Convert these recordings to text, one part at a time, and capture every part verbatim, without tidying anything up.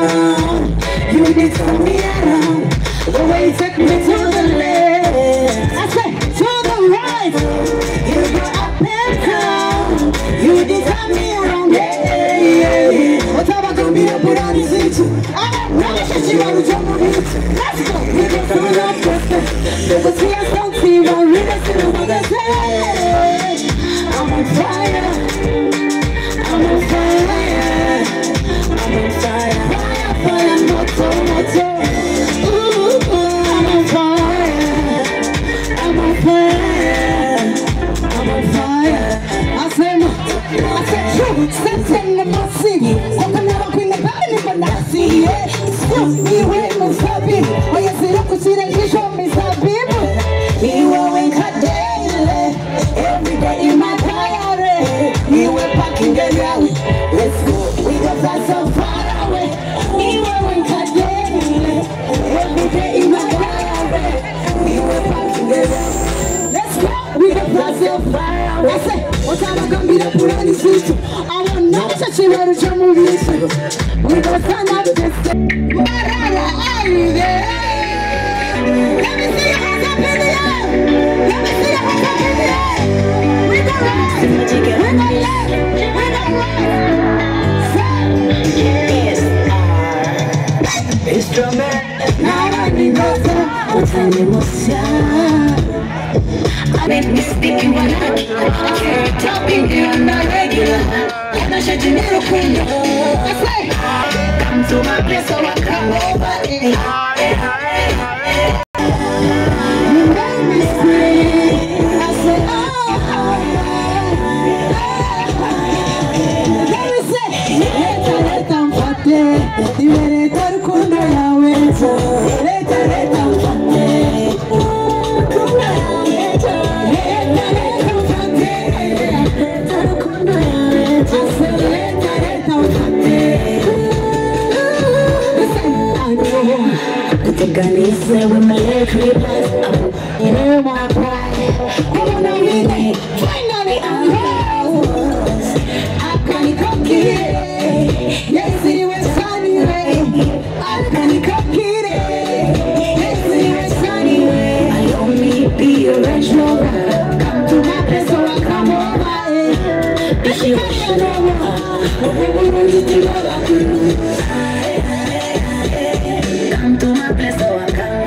down. You need to turn me around. The way you take me to the left, I say to the right. You go up and down. You need to turn me around. Yeah, yeah, yeah. What's up? I'm gonna be up with all these things. I don't know if you want to jump on it. Let's go. We can do it up first. Never see us don't see my readers in the mother say. I'm on fire. I'm on fire. I'm on fire. Fire, fire, moto, moto. Ooh, ooh, I'm on fire. I'm on fire. I'm on fire. I say, I say, true. Something in my city. Open up in the body, but not see it. Excuse me, wait, no stopping. Oh, you see, look, see that you show me some people. Me won't cut daily. Every day in my diary. Me will packing the rally. Let's go. We go fly so far away. Me won't cut daily. Every day in my diary. Me will packing the rally. Let's go. We go fly so far away. I say, what time I gonna be the put on this system? I don't know that you ready to move this. We go stand up this. Marara, are you there? Let me see your hands up in the air. Let me see your hands up in the air. We go right. We go left. We go right. Yes, R. Instrument. Now I need no time. What's an emotion? I make me speaking when I can't talking in the regular. I'm not shutting it up when you say, come to my place so I come over. You make me scream. I say, oh, let me say, leta, leta, mfate. Divereta, rukundo ya wetu. Leta, leta, mfate. Say with my leg up, you know my pride. I wanna win it, finally I'm yours. I can't cook it, yes it was sunny way. I can't cook it, yes it was sunny way. I only be a Range Rover. Come to my place so I come over. If you wish to know, I'm gonna get you all I do. Come to my place so I come.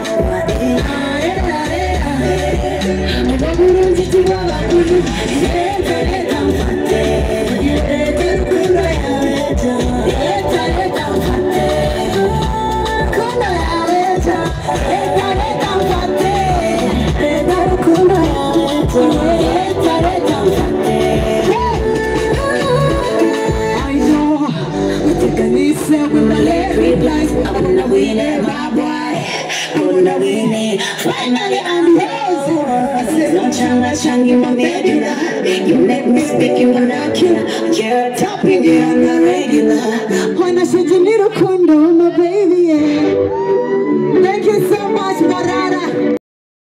Finally I'm yours. No changa changi my medulla. You make me speak in vernacular. You're topping it on the regular. When I said you need a condo, my baby, yeah. Thank you so much, Marara.